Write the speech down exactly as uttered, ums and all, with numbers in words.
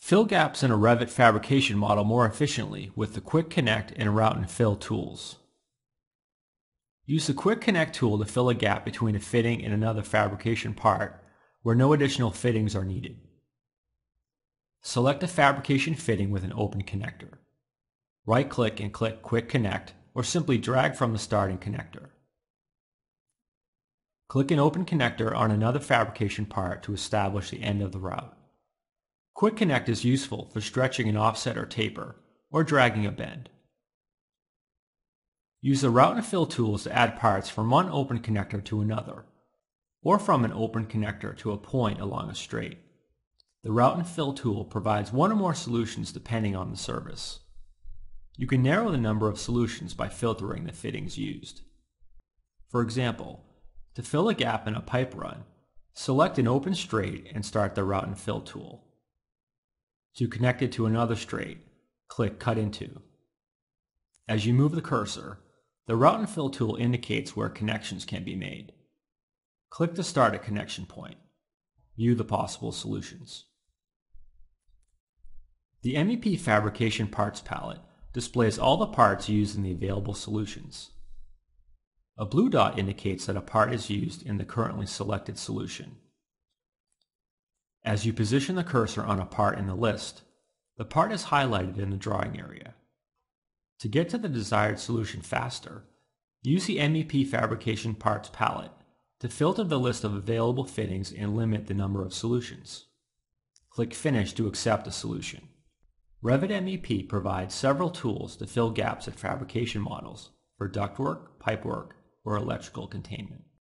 Fill gaps in a Revit fabrication model more efficiently with the Quick Connect and Route and Fill tools. Use the Quick Connect tool to fill a gap between a fitting and another fabrication part where no additional fittings are needed. Select a fabrication fitting with an open connector. Right-click and click Quick Connect, or simply drag from the starting connector. Click an open connector on another fabrication part to establish the end of the route. Quick Connect is useful for stretching an offset or taper, or dragging a bend. Use the Route and Fill tools to add parts from one open connector to another, or from an open connector to a point along a straight. The Route and Fill tool provides one or more solutions depending on the service. You can narrow the number of solutions by filtering the fittings used. For example, to fill a gap in a pipe run, select an open straight and start the Route and Fill tool. To connect it to another straight, click Cut Into. As you move the cursor, the Route and Fill tool indicates where connections can be made. Click to start a connection point. View the possible solutions. The M E P Fabrication Parts palette displays all the parts used in the available solutions. A blue dot indicates that a part is used in the currently selected solution. As you position the cursor on a part in the list, the part is highlighted in the drawing area. To get to the desired solution faster, use the M E P Fabrication Parts palette to filter the list of available fittings and limit the number of solutions. Click Finish to accept a solution. Revit M E P provides several tools to fill gaps at fabrication models for ductwork, pipework, or electrical containment.